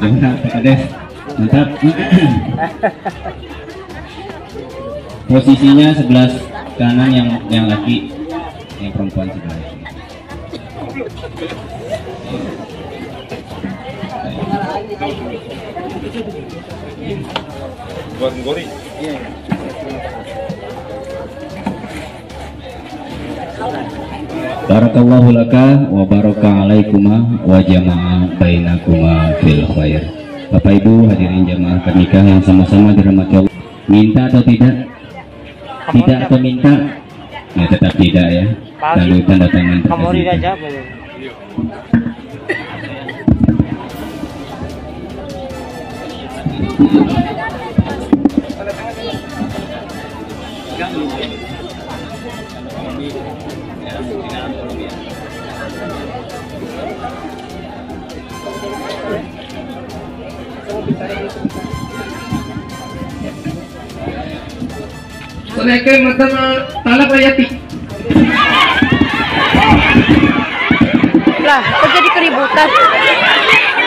Gimana Pak Kades? Mantap. Posisinya sebelah kanan yang laki, yang perempuan sebelah kiri. Buat gori. Barakallahu laka wa baraka alaikuma wa jama'a bainakuma fil khair. Bapak Ibu hadirin jamaah pernikahan yang sama-sama dirahmati Allah. Minta atau tidak? Tidak atau minta? Ya tetap tidak ya. Lalu tanda tangan terkasih. Assalamualaikum warahmatullahi wabarakatuh. Lah, kok jadi keributan?